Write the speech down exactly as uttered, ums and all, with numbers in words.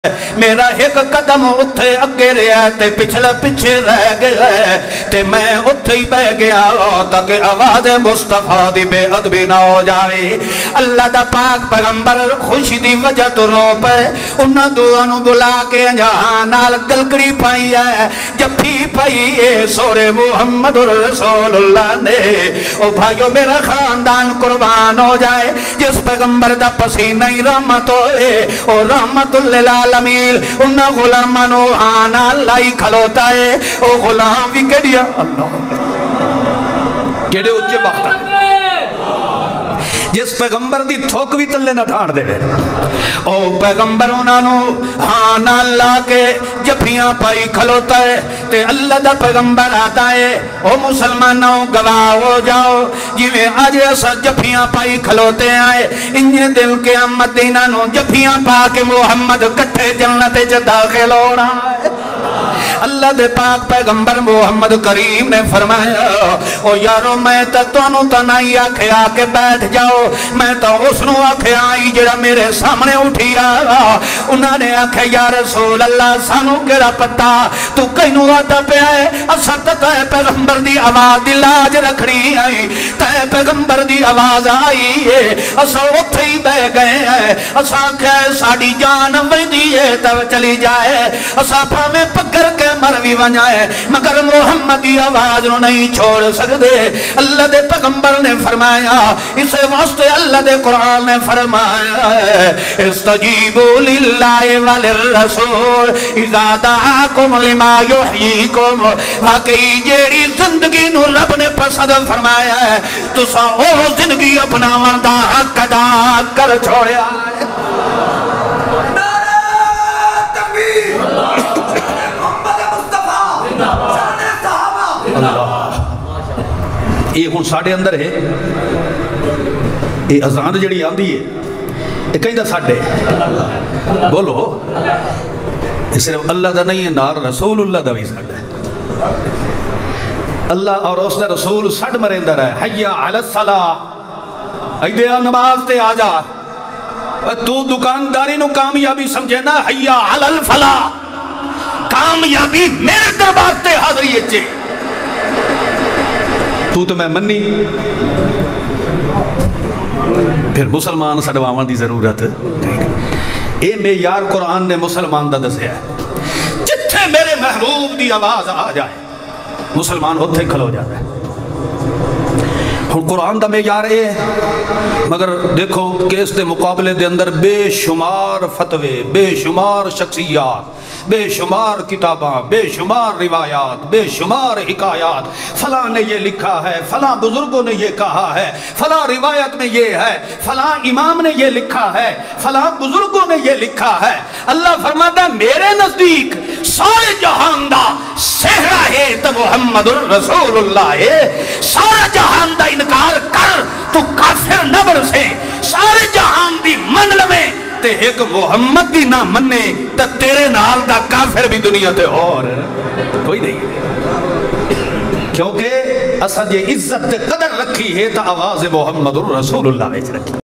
میرا ایک قدم اتھے اگے رہا تے پچھلا پچھے رہ گیا تے میں اتھے ہی بہ گیا تاکہ آواز مصطفیٰ دی بے ادبی نہ ہو جائے۔ اللہ دا پاک پیغمبر خوشی دی وجہ تو رو پے انہاں دعانو بلا کے جہاں نال گلکڑی پائی ہے جبھی پائی ہے سورے محمد رسول اللہ نے۔ او بھائیو میرا خاندان قربان ہو جائے جس پیغمبر دا پسینہ ہی رحمت ہوئے او رحمت للعالمین امیر انہا غلامانو آنا لائی کھلوتا ہے او غلام بھی کڑیا اللہ کیڑے اچھے بختا جس پیغمبر دی تھوک بھی تلے نہ ٹھاڑ دے او پیغمبر انہوں آنا لا کے جبھیاں پائی کھلوتا ہے تے اللہ دا پیغمبر آتا ہے او مسلمانوں گواہ ہو جاؤ جویں آج ایسا جبھیاں پائی کھلوتے آئے انہیں دل کے مدینہ نو جبھیاں پا کے محمد کٹھے جنت چ داخل ہونا ہے۔ اللہ دے پاک پیغمبر محمد کریم نے فرمایا او یارو میں تا تونوں تا نہیں آکھے آکے بیٹھ جاؤ میں تا اس نو آکھے آئی جڑا میرے سامنے اٹھی آگا انہوں نے آکھے یا رسول اللہ سانو کیڑا پتا تو کینو آتا پہ آئے اسا تا پیغمبر دی آواز دی لاج رکھنی آئی تے پیغمبر دی آواز آئی ہے اسا اتھے ہی بہ گئے ہیں اسا کہ ساڑی جان ویدی ہے تو چلی جائے اسا پھامے پکر کے مروی ونجائے مگر محمد کی آواز نو نہیں چھوڑ سکتے۔ اللہ دے پیغمبر نے فرمایا اس واسطے اللہ دے قرآن نے فرمایا استجیبوا للہ وللرسول اذا دعاکم لما یحییکم واقعی جیڑی زندگی نو رب نے پسند فرمایا ہے تو سا او زندگی اپنا وردہ حق ادا کر چھوڑیا ہے۔ یہ ہون ساڑھے اندر ہے یہ اذان جڑی آن دی ہے یہ کہیں دا ساڑھے بولو یہ صرف اللہ دا نہیں ہے نار رسول اللہ دا بھی ساڑھے اللہ اور اس دا رسول ساڑھ مرندر ہے حیٰ علی الصلاة ایدیا نماز تے آجا تو دکانداری نو کامیابی سمجھے نا حیٰ علی الفلاح کامیابی میرے دربار تے حاضری ہے چے تو تو میں منی پھر مسلمان سڑوامان دی ضرورت اے میں یار قرآن نے مسلمان دا دسے ہے جتھے میرے محبوب دی آواز آ جائے مسلمان ہوتے کھلو جاتا ہے۔ قرآن دا میں یار اے مگر دیکھو کہ اس دے مقابلے دے اندر بے شمار فتوے بے شمار شخصیات بے شمار کتاباں بے شمار روایات بے شمار حکایات فلاں نے یہ لکھا ہے فلاں بزرگوں نے یہ کہا ہے فلاں روایت میں یہ ہے فلاں امام نے یہ لکھا ہے فلاں بزرگوں نے یہ لکھا ہے۔ اللہ فرماتا ہے میرے نزدیک سارے جہان دا سہرہ ہے تو محمد رسول اللہ ہے۔ سارا جہان دا انکار کر تو کافر نبر سے سارے جہان دی من لوے تے ایک محمد دی نہ مننے تا تیرے نال دا کافر بھی دنیا تے اور کوئی نہیں کیونکہ اسا یہ عزت تے قدر رکھی ہے تا آواز محمد رسول اللہ میں رکھی۔